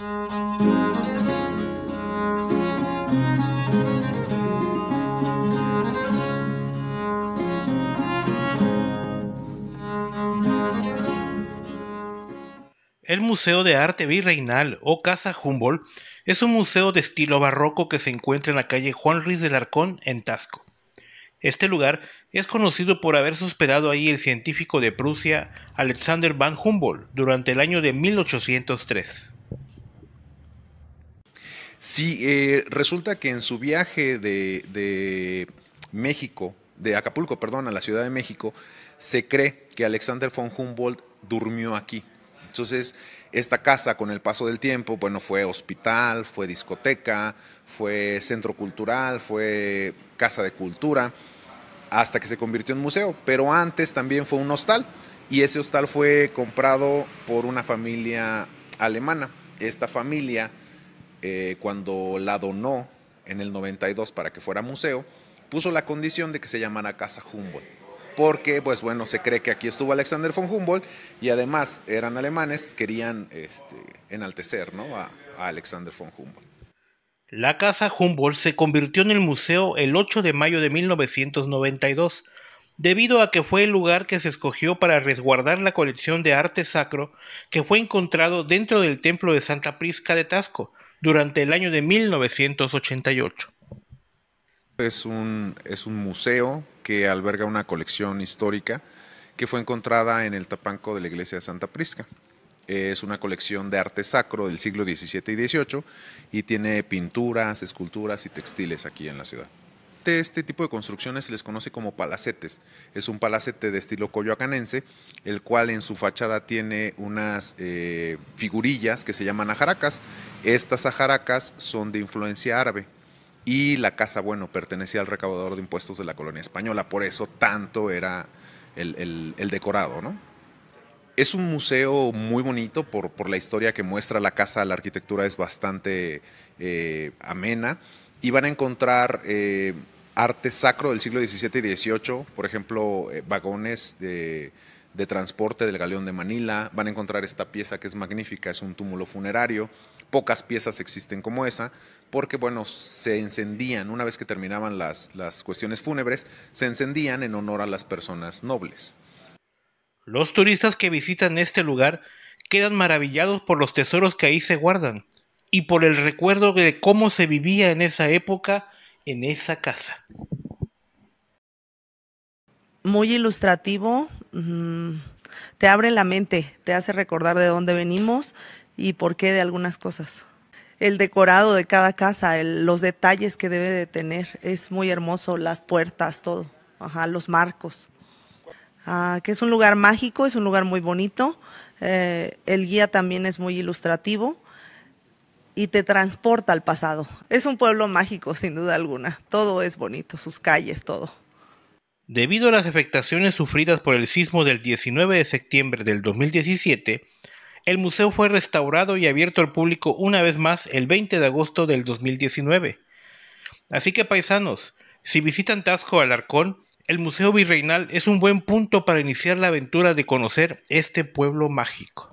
El Museo de Arte Virreinal o Casa Humboldt es un museo de estilo barroco que se encuentra en la calle Juan Ruiz del Arcón, en Tasco. Este lugar es conocido por haberse hospedado ahí el científico de Prusia Alexander von Humboldt durante el año de 1803. Sí, resulta que en su viaje de México, de Acapulco, perdón, a la Ciudad de México, se cree que Alexander von Humboldt durmió aquí. Entonces, esta casa con el paso del tiempo, bueno, fue hospital, fue discoteca, fue centro cultural, fue casa de cultura, hasta que se convirtió en museo. Pero antes también fue un hostal, y ese hostal fue comprado por una familia alemana. Esta familia, cuando la donó en el 92 para que fuera museo, puso la condición de que se llamara Casa Humboldt. Porque, pues bueno, se cree que aquí estuvo Alexander von Humboldt y además eran alemanes, querían enaltecer, ¿no?, a Alexander von Humboldt. La Casa Humboldt se convirtió en el museo el 8 de mayo de 1992, debido a que fue el lugar que se escogió para resguardar la colección de arte sacro que fue encontrado dentro del templo de Santa Prisca de Tasco durante el año de 1988. Es un museo que alberga una colección histórica que fue encontrada en el tapanco de la iglesia de Santa Prisca. Es una colección de arte sacro del siglo XVII y XVIII y tiene pinturas, esculturas y textiles aquí en la ciudad. Este tipo de construcciones se les conoce como palacetes. Es un palacete de estilo coyoacanense, el cual en su fachada tiene unas figurillas que se llaman ajaracas. Estas ajaracas son de influencia árabe. Y la casa, bueno, pertenecía al recaudador de impuestos de la colonia española, por eso tanto era el decorado, ¿no? Es un museo muy bonito por la historia que muestra la casa, la arquitectura es bastante amena, y van a encontrar arte sacro del siglo XVII y XVIII, por ejemplo, vagones de transporte del Galeón de Manila. Van a encontrar esta pieza que es magnífica, es un túmulo funerario. Pocas piezas existen como esa, porque bueno, se encendían, una vez que terminaban las cuestiones fúnebres, se encendían en honor a las personas nobles. Los turistas que visitan este lugar quedan maravillados por los tesoros que ahí se guardan y por el recuerdo de cómo se vivía en esa época en esa casa. Muy ilustrativo, te abre la mente, te hace recordar de dónde venimos y por qué de algunas cosas. El decorado de cada casa, los detalles que debe de tener, es muy hermoso, las puertas, todo, los marcos. Que es un lugar mágico, es un lugar muy bonito, el guía también es muy ilustrativo y te transporta al pasado. Es un pueblo mágico, sin duda alguna, todo es bonito, sus calles, todo. Debido a las afectaciones sufridas por el sismo del 19 de septiembre del 2017, el museo fue restaurado y abierto al público una vez más el 20 de agosto del 2019. Así que, paisanos, si visitan Tasco Alarcón, el Museo Virreinal es un buen punto para iniciar la aventura de conocer este pueblo mágico.